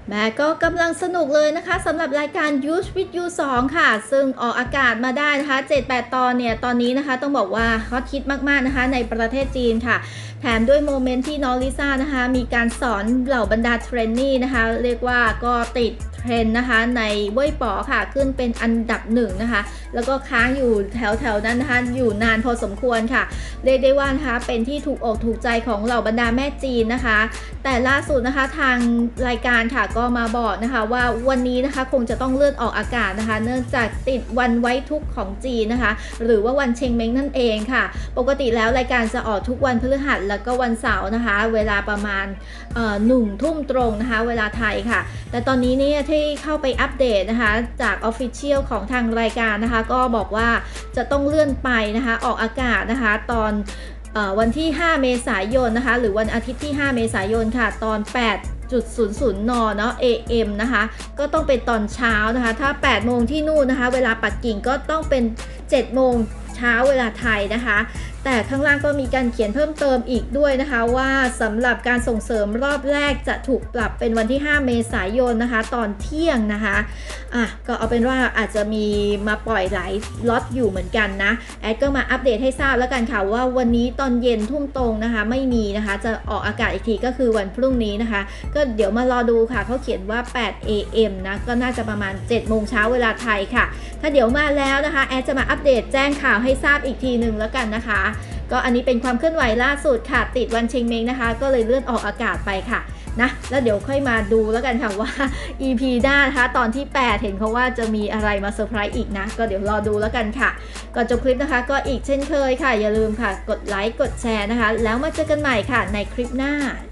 แม่ก็กำลังสนุกเลยนะคะสำหรับรายการ Youth with You 2ค่ะซึ่งออกอากาศมาได้นะคะ7-8ตอนเนี่ยตอนนี้นะคะต้องบอกว่าฮอตฮิตมากๆนะคะในประเทศจีนค่ะแถมด้วยโมเมนต์ที่น้องลิซ่านะคะมีการสอนเหล่าบรรดาเทรนนี่นะคะเรียกว่าก็ติดเทรนนะคะในเว่ยป๋อค่ะขึ้นเป็นอันดับหนึ่งนะคะแล้วก็ค้างอยู่แถวๆนั้นนะคะอยู่นานพอสมควรค่ะเรียกได้ว่านะคะเป็นที่ถูกอกถูกใจของเหล่าบรรดาแม่จีนนะคะแต่ล่าสุดนะคะทางรายการค่ะก็มาบอกนะคะว่าวันนี้นะคะคงจะต้องเลื่อนออกอากาศนะคะเนื่องจากติดวันไว้ทุกข์ของจีนนะคะหรือว่าวันเชงเม้งนั่นเองค่ะปกติแล้วรายการจะออกทุกวันพฤหัสแล้วก็วันเสาร์นะคะเวลาประมาณ1 ทุ่มตรงนะคะเวลาไทยค่ะแต่ตอนนี้เนี่ยที่เข้าไปอัปเดตนะคะจาก Official ของทางรายการนะคะก็บอกว่าจะต้องเลื่อนไปนะคะออกอากาศนะคะตอนวันที่5เมษายนนะคะหรือวันอาทิตย์ที่5เมษายนค่ะตอน8:00 นเนาะ AM นะคะก็ต้องเป็นตอนเช้านะคะถ้า8 โมงที่นู่นนะคะเวลาปักกิ่งก็ต้องเป็น7 โมงเช้าเวลาไทยนะคะแต่ข้างล่างก็มีการเขียนเพิ่มเติมอีกด้วยนะคะว่าสำหรับการส่งเสริมรอบแรกจะถูกปรับเป็นวันที่5เมษายนนะคะตอนเที่ยงนะคะก็เอาเป็นว่าอาจจะมีมาปล่อยหลายล็อตอยู่เหมือนกันนะแอดก็มาอัปเดตให้ทราบแล้วกันค่ะว่าวันนี้ตอนเย็นทุ่มตรงนะคะไม่มีนะคะจะออกอากาศอีกทีก็คือวันพรุ่งนี้นะคะก็เดี๋ยวมารอดูค่ะเขาเขียนว่า8 AM นะก็น่าจะประมาณ7 โมงเช้าเวลาไทยค่ะถ้าเดี๋ยวมาแล้วนะคะแอดจะมาอัปเดตแจ้งข่าวให้ทราบอีกทีหนึ่งแล้วกันนะคะก็อันนี้เป็นความเคลื่อนไหวล่าสุดค่ะติดวันเชงเม้งนะคะก็เลยเลื่อนออกอากาศไปค่ะนะแล้วเดี๋ยวค่อยมาดูแล้วกันค่ะว่า EP หน้านะคะตอนที่8เห็นเขาว่าจะมีอะไรมาเซอร์ไพรส์อีกนะก็เดี๋ยวรอดูแล้วกันค่ะก่อนจบคลิปนะคะก็อีกเช่นเคยค่ะอย่าลืมค่ะกดไลค์กดแชร์นะคะแล้วมาเจอกันใหม่ค่ะในคลิปหน้า